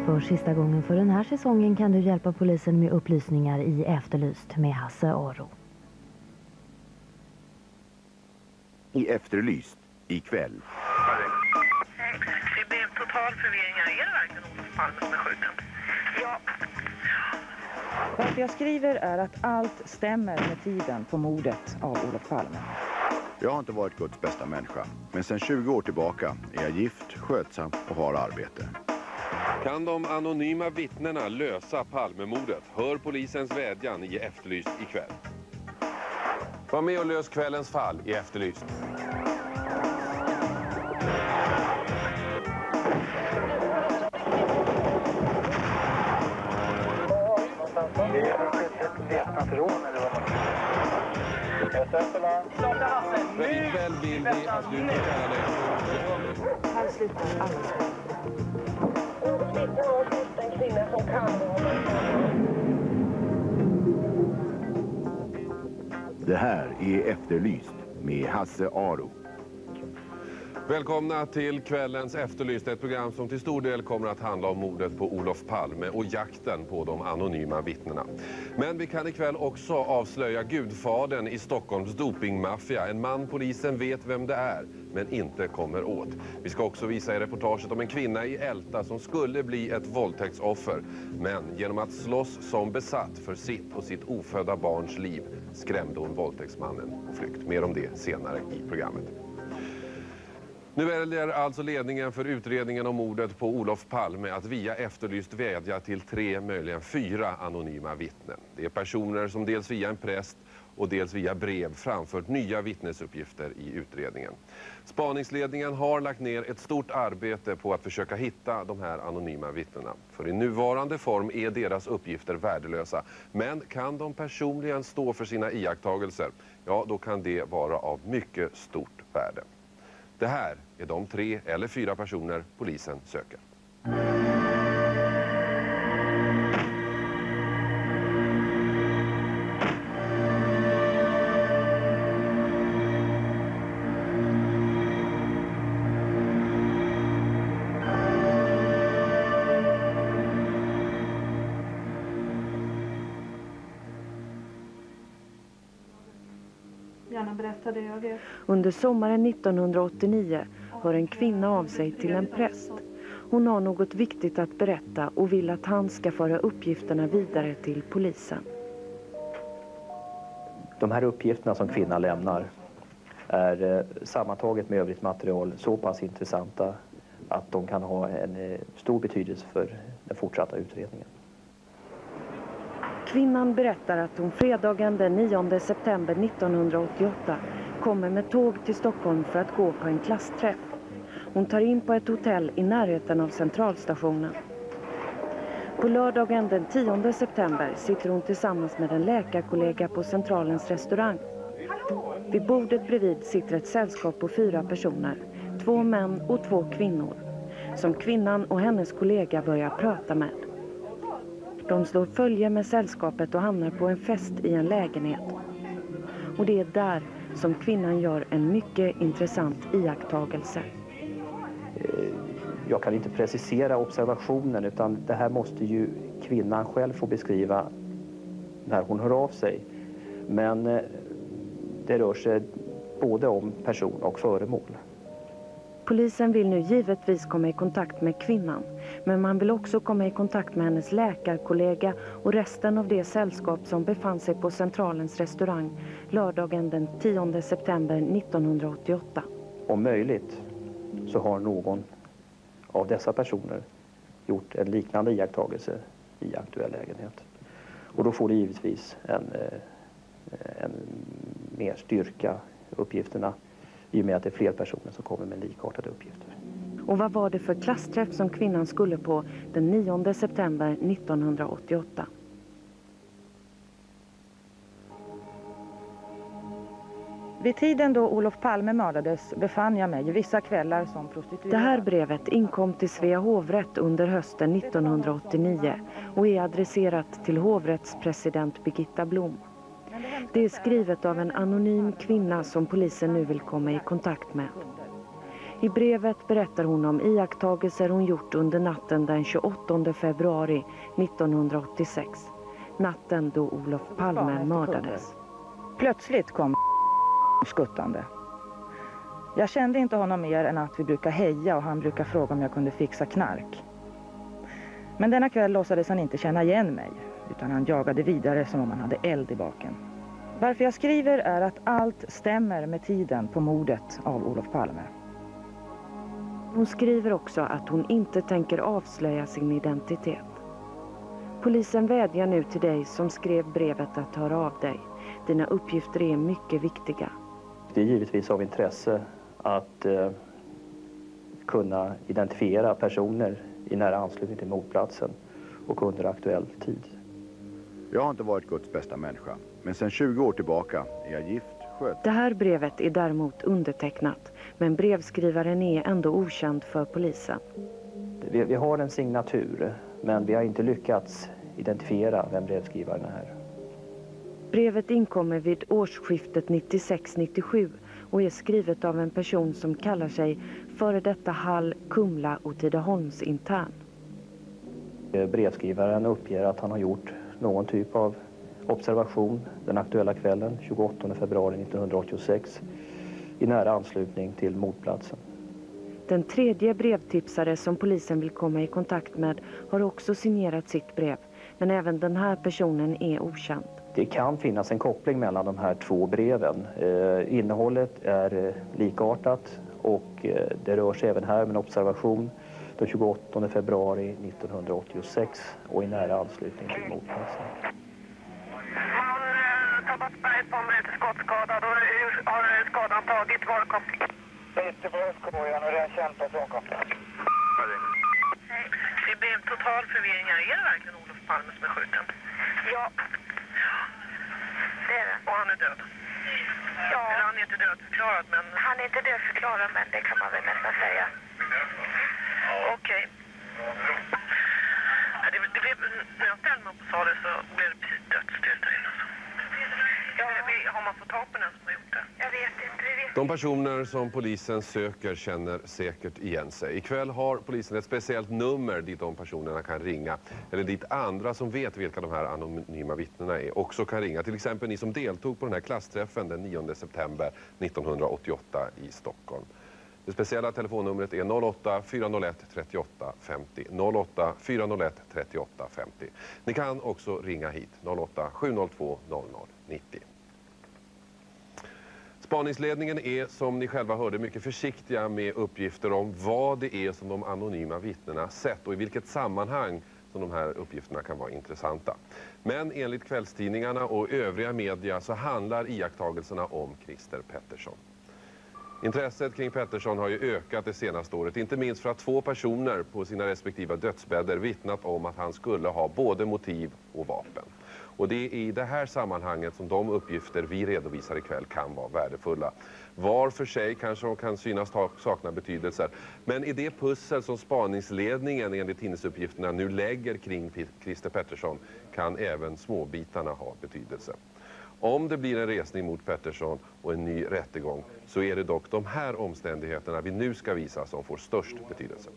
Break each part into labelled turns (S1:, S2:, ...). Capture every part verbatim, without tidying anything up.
S1: För sista gången för den här säsongen kan du hjälpa polisen med upplysningar i Efterlyst med Hasse Aro.
S2: I Efterlyst ikväll.
S3: Det blev total förvirring här. Är det verkligen Olof Palme som är skjuten? Ja.
S4: Varför jag skriver är att allt stämmer med tiden på mordet av Olof Palme.
S2: Jag har inte varit Guds bästa människa, men sedan tjugo år tillbaka är jag gift, skötsam och har arbete.
S5: Kan de anonyma vittnena lösa Palmemordet? Hör polisens vädjan i Efterlyst ikväll. Var med och lös kvällens fall i Efterlyst. Men ikväll vill vi att du får kalla dig för...
S4: Här slutar alla.
S2: Det här är Efterlyst med Hasse Aro.
S5: Välkomna till kvällens Efterlyst, ett program som till stor del kommer att handla om mordet på Olof Palme och jakten på de anonyma vittnena. Men vi kan ikväll också avslöja gudfadern i Stockholms dopingmaffia. En man polisen vet vem det är, men inte kommer åt. Vi ska också visa i reportaget om en kvinna i Älta som skulle bli ett våldtäktsoffer. Men genom att slåss som besatt för sitt och sitt ofödda barns liv skrämde hon våldtäktsmannen på flykt. Mer om det senare i programmet. Nu väljer alltså ledningen för utredningen om mordet på Olof Palme att via Efterlyst vädja till tre, möjligen fyra anonyma vittnen. Det är personer som dels via en präst och dels via brev framfört nya vittnesuppgifter i utredningen. Spaningsledningen har lagt ner ett stort arbete på att försöka hitta de här anonyma vittnena. För i nuvarande form är deras uppgifter värdelösa. Men kan de personligen stå för sina iakttagelser? Ja, då kan det vara av mycket stort värde. Det här är de tre eller fyra personer polisen söker.
S6: Berätta det jag vet.
S7: Under sommaren nittonhundraåttionio hör en kvinna av sig till en präst. Hon har något viktigt att berätta och vill att han ska föra uppgifterna vidare till polisen.
S8: De här uppgifterna som kvinnan lämnar är sammantaget med övrigt material så pass intressanta att de kan ha en stor betydelse för den fortsatta utredningen.
S7: Kvinnan berättar att hon fredagen den nionde september nittonhundraåttioåtta kommer med tåg till Stockholm för att gå på en klassträff. Hon tar in på ett hotell i närheten av centralstationen. På lördagen den tionde september sitter hon tillsammans med en läkarkollega på centralens restaurang. Vid bordet bredvid sitter ett sällskap på fyra personer, två män och två kvinnor, som kvinnan och hennes kollega börjar prata med. De slår följe med sällskapet och hamnar på en fest i en lägenhet. Och det är där som kvinnan gör en mycket intressant iakttagelse.
S8: Jag kan inte precisera observationen, utan det här måste ju kvinnan själv få beskriva när hon hör av sig. Men det rör sig både om person och föremål.
S7: Polisen vill nu givetvis komma i kontakt med kvinnan, men man vill också komma i kontakt med hennes läkarkollega och resten av det sällskap som befann sig på centralens restaurang lördagen den tionde september nittonhundraåttioåtta.
S8: Om möjligt så har någon av dessa personer gjort en liknande iakttagelse i aktuell lägenhet. Och då får det givetvis en, en mer styrka uppgifterna, i och med att det är fler personer som kommer med likartade uppgifter.
S7: Och vad var det för klassträff som kvinnan skulle på den nionde september nittonhundraåttioåtta?
S4: Vid tiden då Olof Palme mördades befann jag mig vissa kvällar som prostituerad.
S7: Det här brevet inkom till Svea hovrätt under hösten nittonhundraåttionio och är adresserat till hovrättspresident Birgitta Blom. Det är skrivet av en anonym kvinna som polisen nu vill komma i kontakt med. I brevet berättar hon om iakttagelser hon gjort under natten den tjugoåttonde februari nittonhundraåttiosex. Natten då Olof Palme mördades.
S4: Plötsligt kom skuttande. Jag kände inte honom mer än att vi brukar heja och han brukar fråga om jag kunde fixa knark. Men denna kväll låtsades han inte känna igen mig, utan han jagade vidare som om han hade eld i baken. Varför jag skriver är att allt stämmer med tiden på mordet av Olof Palme.
S7: Hon skriver också att hon inte tänker avslöja sin identitet. Polisen vädjar nu till dig som skrev brevet att höra av dig. Dina uppgifter är mycket viktiga.
S8: Det är givetvis av intresse att eh, kunna identifiera personer i nära anslutning till mordplatsen och under aktuell tid.
S2: Jag har inte varit Guds bästa människa, men sedan tjugo år tillbaka är jag gift, sköt.
S7: Det här brevet är däremot undertecknat, men brevskrivaren är ändå okänd för polisen.
S8: Vi, vi har en signatur, men vi har inte lyckats identifiera vem brevskrivaren är.
S7: Brevet inkommer vid årsskiftet nittiosex nittiosju och är skrivet av en person som kallar sig före detta Hall, Kumla och Tidaholms intern.
S8: Brevskrivaren uppger att han har gjort någon typ av observation den aktuella kvällen tjugoåttonde februari nittonhundraåttiosex i nära anslutning till mordplatsen.
S7: Den tredje brevtipsare som polisen vill komma i kontakt med har också signerat sitt brev, men även den här personen är okänd.
S8: Det kan finnas en koppling mellan de här två breven. Eh, innehållet är eh, likartat och eh, det rör sig även här med en observation den tjugoåttonde februari nittonhundraåttiosex och i nära anslutning till mordplatsen.
S3: Man har tappat berget på mig till skottskadad och hur har skadan tagit? Var koppling?
S6: Lite på höstkojan och redan känt personkoppling.
S3: Det blev total förvirring här. Är det verkligen Olof Palme som är skjuten? Ja. Det är det. Och han är död? Ja. Eller han är inte dödförklarad, men... Han är inte dödförklarad, men det kan man väl nästan säga. Okej. Okay. Det, det blev, när jag ställde mig upp och sa det så blev det precis dödstyst där inne. Ja. Har man fått tag på den som har gjort det? Jag vet inte. Vi vet.
S5: De personer som polisen söker känner säkert igen sig. Ikväll har polisen ett speciellt nummer dit de personerna kan ringa. Eller dit andra som vet vilka de här anonyma vittnena är också kan ringa. Till exempel ni som deltog på den här klassträffen den nionde september nittonhundraåttioåtta i Stockholm. Det speciella telefonnumret är noll åtta fyra noll ett trettioåtta femtio. noll åtta fyra noll ett trettioåtta femtio. Ni kan också ringa hit noll åtta sju noll två noll noll nittio. Spaningsledningen är, som ni själva hörde, mycket försiktiga med uppgifter om vad det är som de anonyma vittnena sett och i vilket sammanhang som de här uppgifterna kan vara intressanta. Men enligt kvällstidningarna och övriga media så handlar iakttagelserna om Christer Pettersson. Intresset kring Pettersson har ju ökat det senaste året, inte minst för att två personer på sina respektiva dödsbäddar vittnat om att han skulle ha både motiv och vapen. Och det är i det här sammanhanget som de uppgifter vi redovisar ikväll kan vara värdefulla. Var för sig kanske de kan synas sakna betydelse, men i det pussel som spaningsledningen enligt tidningsuppgifterna nu lägger kring Christer Pettersson kan även småbitarna ha betydelse. Om det blir en resning mot Pettersson och en ny rättegång så är det dock de här omständigheterna vi nu ska visa som får störst betydelse.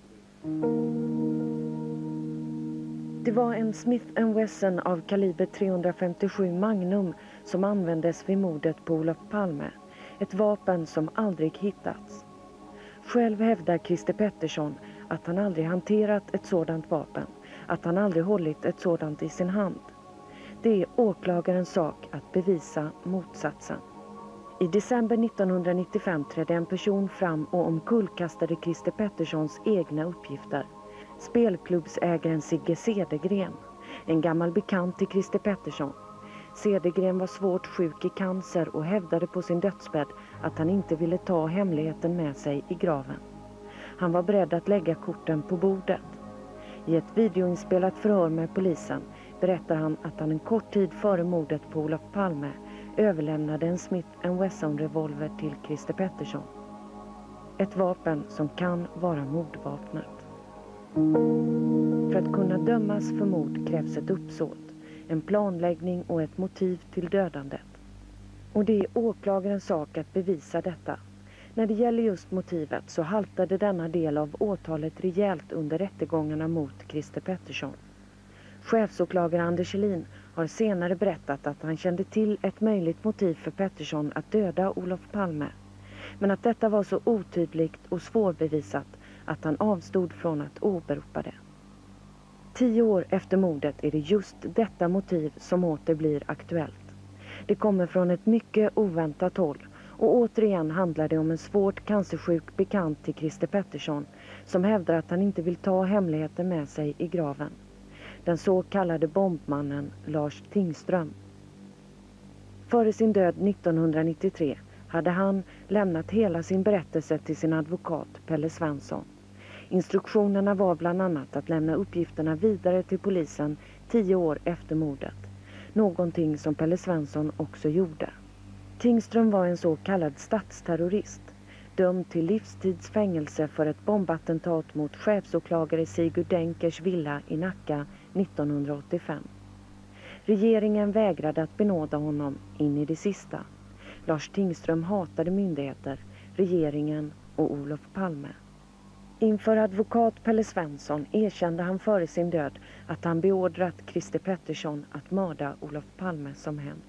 S7: Det var en Smith and Wesson av kaliber trehundrafemtiosju Magnum som användes vid mordet på Olof Palme. Ett vapen som aldrig hittats. Själv hävdar Christer Pettersson att han aldrig hanterat ett sådant vapen. Att han aldrig hållit ett sådant i sin hand. Det är åklagarens sak att bevisa motsatsen. I december nittonhundranittiofem trädde en person fram och omkullkastade Christer Petterssons egna uppgifter. Spelklubbsägaren Sigge Cedergren, en gammal bekant till Christer Pettersson. Cedergren var svårt sjuk i cancer och hävdade på sin dödsbädd att han inte ville ta hemligheten med sig i graven. Han var beredd att lägga korten på bordet. I ett videoinspelat förhör med polisen berättar han att han en kort tid före mordet på Olof Palme överlämnade en Smith and Wesson-revolver till Christer Pettersson. Ett vapen som kan vara mordvapnet. För att kunna dömas för mord krävs ett uppsåt, en planläggning och ett motiv till dödandet. Och det är åklagarens sak att bevisa detta. När det gäller just motivet så haltade denna del av åtalet rejält under rättegångarna mot Christer Pettersson. Chefsåklagare Anders Kjellin har senare berättat att han kände till ett möjligt motiv för Pettersson att döda Olof Palme, men att detta var så otydligt och svårbevisat att han avstod från att åberopa det. Tio år efter mordet är det just detta motiv som åter blir aktuellt. Det kommer från ett mycket oväntat håll och återigen handlar det om en svårt cancersjuk bekant till Christer Pettersson som hävdar att han inte vill ta hemligheter med sig i graven. Den så kallade bombmannen Lars Tingström. Före sin död nittonhundranittiotre hade han lämnat hela sin berättelse till sin advokat Pelle Svensson. Instruktionerna var bland annat att lämna uppgifterna vidare till polisen tio år efter mordet. Någonting som Pelle Svensson också gjorde. Tingström var en så kallad statsterrorist, dömd till livstidsfängelse för ett bombattentat mot chefsåklagare Sigurd Denkers villa i Nacka nittonhundraåttiofem. Regeringen vägrade att benåda honom in i det sista. Lars Tingström hatade myndigheter, regeringen och Olof Palme. Inför advokat Pelle Svensson erkände han före sin död att han beordrat Christer Pettersson att mörda Olof Palme som hänt.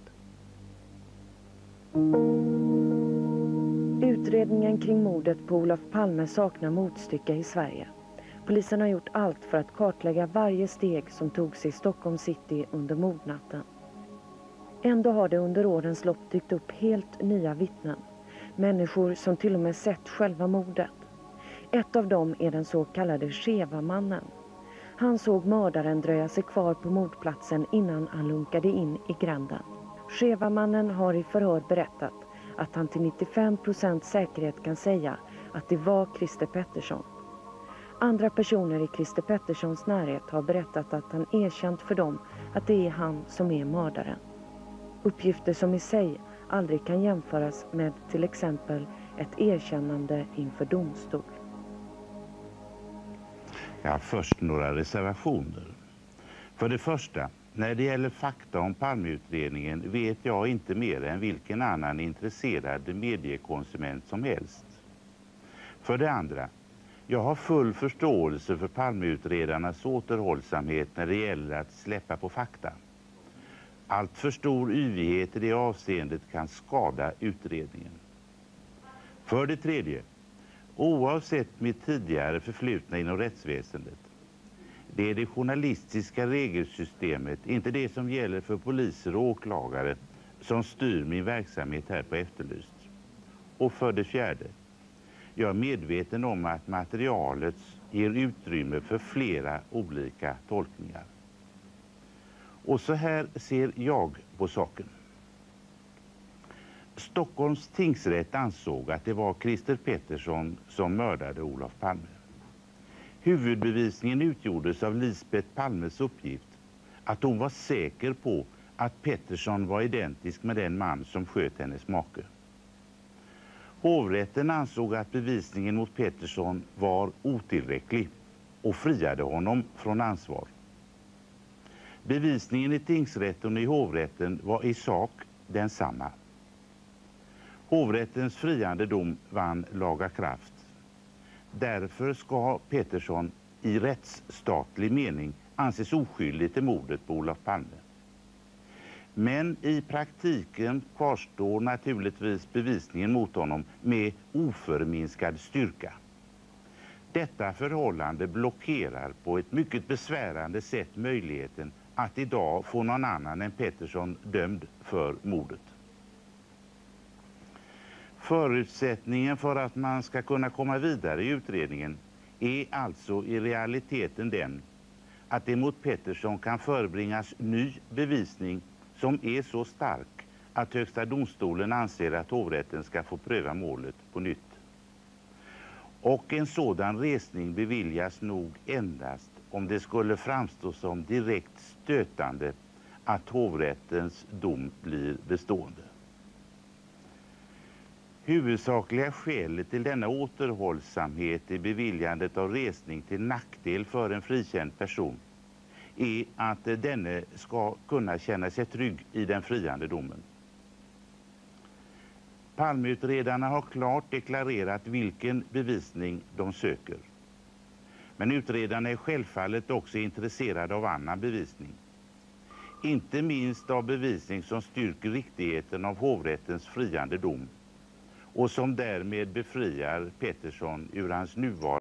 S7: Utredningen kring mordet på Olof Palme saknar motstycke i Sverige. Polisen har gjort allt för att kartlägga varje steg som togs i Stockholm city under mordnatten. Ändå har det under årens lopp dykt upp helt nya vittnen. Människor som till och med sett själva mordet. Ett av dem är den så kallade Sheva-mannen. Han såg mördaren dröja sig kvar på mordplatsen innan han lunkade in i gränden. Sheva-mannen har i förhör berättat att han till nittiofem procent säkerhet kan säga att det var Christer Pettersson. Andra personer i Christer Petterssons närhet har berättat att han erkänt för dem att det är han som är mördaren. Uppgifter som i sig aldrig kan jämföras med till exempel ett erkännande inför domstol.
S9: Ja, först några reservationer. För det första, när det gäller fakta om Palmeutredningen vet jag inte mer än vilken annan intresserad mediekonsument som helst. För det andra, jag har full förståelse för Palmeutredarnas återhållsamhet när det gäller att släppa på fakta. Allt för stor yvighet i det avseendet kan skada utredningen. För det tredje, oavsett mitt tidigare förflutna inom rättsväsendet, det är det journalistiska regelsystemet, inte det som gäller för poliser och åklagare, som styr min verksamhet här på Efterlyst. Och för det fjärde, jag är medveten om att materialet ger utrymme för flera olika tolkningar. Och så här ser jag på saken. Stockholms tingsrätt ansåg att det var Christer Pettersson som mördade Olof Palme. Huvudbevisningen utgjordes av Lisbeth Palmes uppgift att hon var säker på att Pettersson var identisk med den man som sköt hennes make. Hovrätten ansåg att bevisningen mot Pettersson var otillräcklig och friade honom från ansvar. Bevisningen i tingsrätten och i hovrätten var i sak densamma. Hovrättens friande dom vann laga kraft. Därför ska Pettersson i rättsstatlig mening anses oskyldig till mordet på Olof Palme. Men i praktiken kvarstår naturligtvis bevisningen mot honom med oförminskad styrka. Detta förhållande blockerar på ett mycket besvärande sätt möjligheten att idag få någon annan än Pettersson dömd för mordet. Förutsättningen för att man ska kunna komma vidare i utredningen är alltså i realiteten den att det mot Pettersson kan förebringas ny bevisning som är så stark att Högsta domstolen anser att hovrätten ska få pröva målet på nytt. Och en sådan resning beviljas nog endast om det skulle framstå som direkt stötande att hovrättens dom blir bestående. Huvudsakliga skälet till denna återhållsamhet i beviljandet av resning till nackdel för en frikänd person är att denne ska kunna känna sig trygg i den friande domen. Palmeutredarna har klart deklarerat vilken bevisning de söker. Men utredarna är självfallet också intresserade av annan bevisning. Inte minst av bevisning som styrker riktigheten av hovrättens friande dom och som därmed befriar Pettersson ur hans nuvarande